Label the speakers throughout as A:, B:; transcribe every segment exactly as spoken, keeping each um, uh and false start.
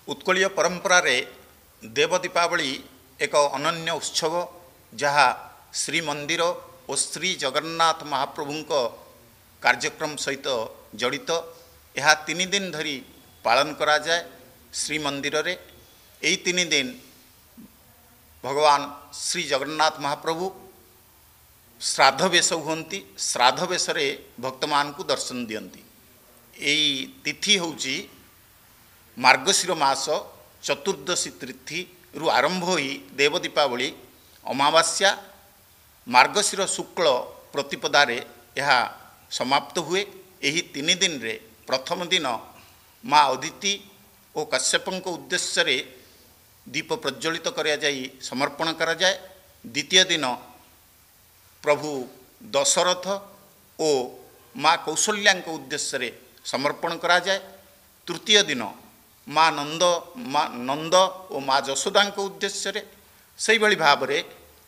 A: उत्कलीय परंपरा रे देव दीपावली एक अनन्य उत्सव जहाँ श्री मंदिर और श्री जगन्नाथ महाप्रभुंक कार्यक्रम सहित जड़ित यह तीन दिन धरी पालन करा जाए। श्री मंदिर रे यही तीन दिन भगवान श्री जगन्नाथ महाप्रभु श्राद्ध वेश हुंती। श्राद्ध वेश रे भक्त मान को दर्शन दियंती। यही तिथि होची मार्गशीर मास चतुर्दशी तिथि रु आरंभ होई देव दीपावली अमावास्या मार्गशीर शुक्ल प्रतिपदारे यह समाप्त हुए। यही तीन दिन रे प्रथम दिन माँ अदिति और कश्यपंक उद्देश्य रे दीप प्रज्वलित करा जाई समर्पण करा जाए। द्वितीय दिन प्रभु दशरथ और माँ कौशल्यां उद्देश्य रे समर्पण करा जाए। तृतीय दिन माँ नंद माँ नंद और माँ जशोदा उद्देश्य रे से भाई भाव रे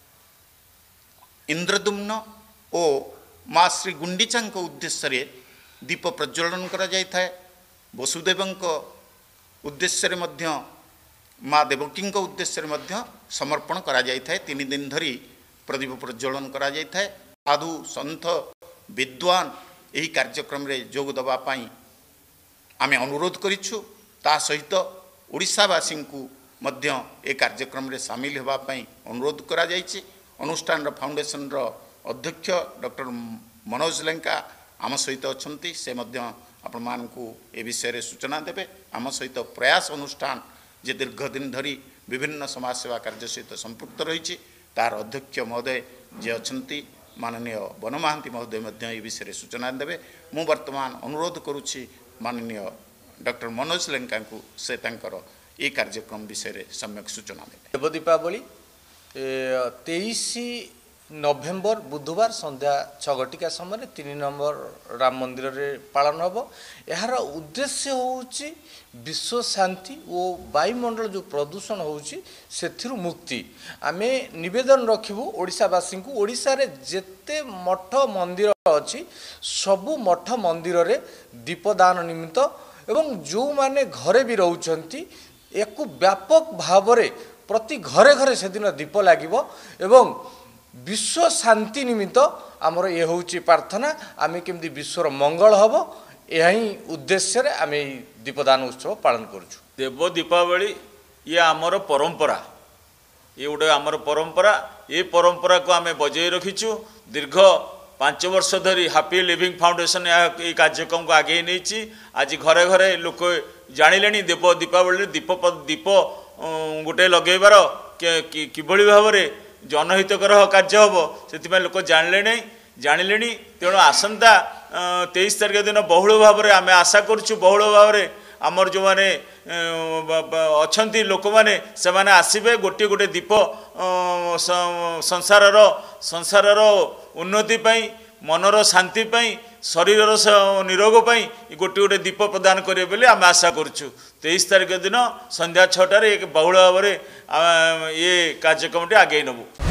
A: इंद्रदुम्न और माँ श्री गुंडीचा उद्देश्य रे दीप प्रज्वलन करा जाय थाए। वसुदेवंक उद्देश्य रे मध्य माँ देवकी उद्देश्य रे मध्य समर्पण करा जाय थाए। तीन दिन धरी प्रदीप प्रज्वलन करा जाय थाए। साधु संत विद्वान यही कार्यक्रम रे जोग दबा पाई आमे अनुरोध करिछु। ता सहित ओडिशावासी को मध्य ए कार्यक्रम रे शामिल होबा पाई अनुरोध करा जायछि। अनुष्ठान फाउंडेशन रो अध्यक्ष डॉक्टर मनोज लेंका आम सहित अछंती। से मध्य आपण मान को ए विषय रे सूचना देबे। आम सहित प्रयास अनुष्ठान जे दीर्घ दिन धरी विभिन्न समाज सेवा कार्य सहित संपृक्त रही तार अध्यक्ष महोदय जे अछंती माननीय वन महांती महोदय मध्य ए विषय रे सूचना देबे। मु वर्तमान अनुरोध करुछि माननीय डॉक्टर मनोज लेंका को से तांकर ए कार्यक्रम विषय रे सम्यक सूचना देबे।
B: देव दीपावली तेईस नवेम्बर बुधवार संध्या छगटिका समय तीन नंबर राम मंदिर रे पालन हम। यार उद्देश्य होउची विश्व शांति और वायुमंडल जो प्रदूषण होउची सेथिरु मुक्ति। आमे निवेदन रखिबू ओडिशावासी को ओडिशा रे जेते मठ मंदिर अछि सबु मठ मंदिर रे दीपदान निमित्त एवं जो माने घरे भी रहउछंती एको व्यापक भाव रे प्रति घरे घरे से दिन दीप लागिबो एवं विश्व शांति निमित्त आमर ये होउची प्रार्थना। आमे केमदी विश्वर मंगल हबो यही उद्देश्य रे आमे दीपदान उत्सव पालन करूछु।
C: देव दीपावली ये आमर परंपरा ये गोटे आमर परंपरा। ये परंपरा को आमे बजाय रखीचु। दीर्घ पांच वर्ष धरी हैप्पी लिविंग फाउंडेशन ये कार्यक्रम को आगे नहीं। आज घरे घरे लोक जानिले देव दीपावली दीप दीप गोटे लगेबार किभली भाव में जनहितकर कार्य हम से लोक जानिले नहीं जानिले। तेणु आसंता तेईस तारीख दिन बहुल भाव में आम आशा करुँ बहुल भाव में आमर जो मैंने अच्छा लोक मैंने से आसबे गोटे गोटे दीप संसार संसार उन्नति पाई मनर शांति पाई शरीर निरोग पाई गोटे गोटे दीप प्रदान करेंगे बोले आम आशा करुँ। तेईस तारीख दिन संध्या छटार एक बहुल भाव में ये कार्यक्रम आगे नबू।